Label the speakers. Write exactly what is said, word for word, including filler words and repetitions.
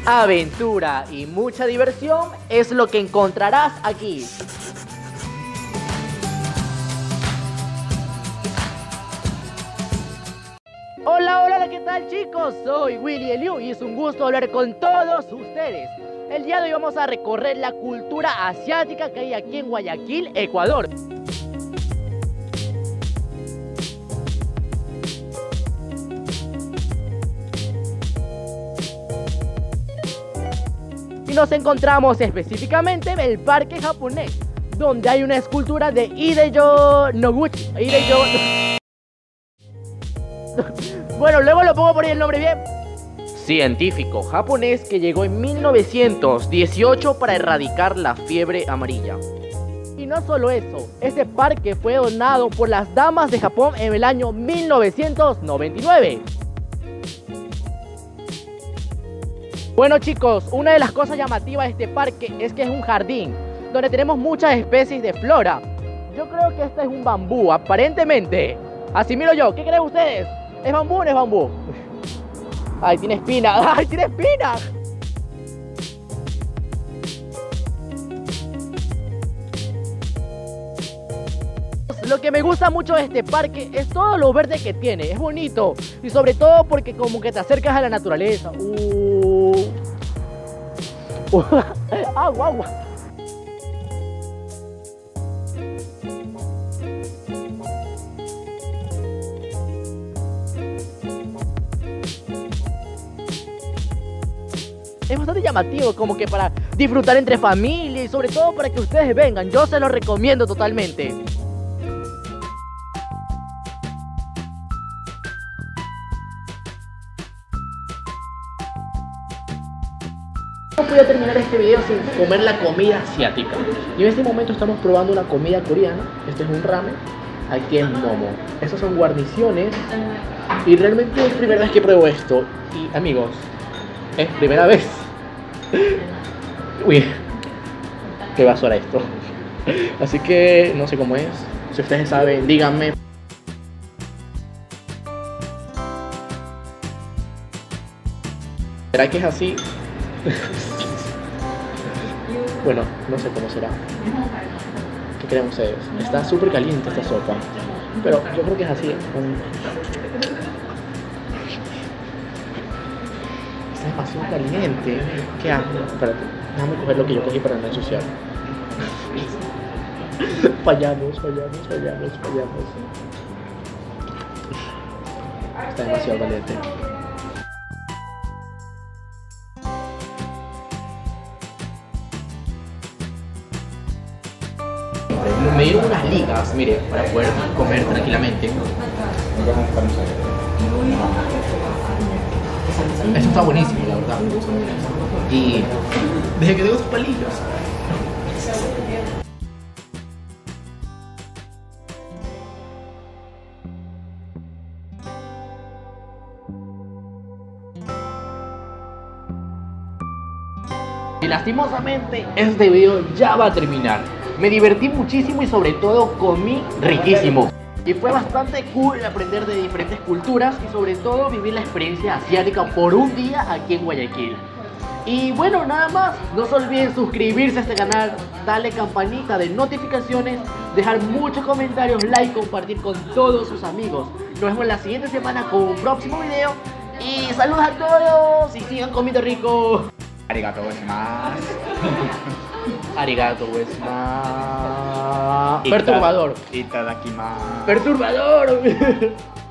Speaker 1: aventura y mucha diversión es lo que encontrarás aquí. Hola, hola, ¿qué tal chicos? Soy Willy Eliu y es un gusto hablar con todos ustedes. El día de hoy vamos a recorrer la cultura asiática que hay aquí en Guayaquil, Ecuador. Y nos encontramos específicamente en el parque japonés, donde hay una escultura de Hideo Noguchi. Hideo... Bueno, luego lo pongo por ahí el nombre bien. Científico japonés que llegó en mil novecientos dieciocho para erradicar la fiebre amarilla. Y no solo eso, este parque fue donado por las damas de Japón en el año mil novecientos noventa y nueve. Bueno chicos, una de las cosas llamativas de este parque es que es un jardín donde tenemos muchas especies de flora. Yo creo que este es un bambú, aparentemente. Así miro yo, ¿qué creen ustedes? ¿Es bambú o no es bambú? Ay, tiene espina. Ay, tiene espina. Lo que me gusta mucho de este parque es todo lo verde que tiene. Es bonito. Y sobre todo porque como que te acercas a la naturaleza. Uh. Uh. Agua, agua. Es bastante llamativo, como que para disfrutar entre familia y sobre todo para que ustedes vengan. Yo se los recomiendo totalmente. No podía terminar este video sin comer la comida asiática. Y en este momento estamos probando una comida coreana. Este es un ramen. Aquí es momo. Estas son guarniciones. Y realmente es primera vez que pruebo esto. Y amigos, es primera vez. Uy, qué basura esto. Así que no sé cómo es. Si ustedes saben, díganme. ¿Será que es así? Bueno, no sé cómo será. ¿Qué creen ustedes? Está súper caliente esta sopa, pero yo creo que es así. Está demasiado caliente. ¿Qué hago? Espérate, déjame coger lo que yo cogí para no ensuciar. Fallamos, fallamos, fallamos, fallamos. Está demasiado caliente. Me dieron unas ligas, mire, para poder comer tranquilamente. Esto está buenísimo, la verdad. Y desde que tengo sus palillos. Y lastimosamente este video ya va a terminar. Me divertí muchísimo y sobre todo comí riquísimo. Y fue bastante cool aprender de diferentes culturas y sobre todo vivir la experiencia asiática por un día aquí en Guayaquil. Y bueno, nada más, no se olviden suscribirse a este canal, darle campanita de notificaciones, dejar muchos comentarios, like, compartir con todos sus amigos. Nos vemos la siguiente semana con un próximo video y saludos a todos y sigan comiendo rico.
Speaker 2: Arigato gozaimasu.
Speaker 1: Arigato gozaimasu. Perturbador.
Speaker 2: Itadakimasu.
Speaker 1: Perturbador.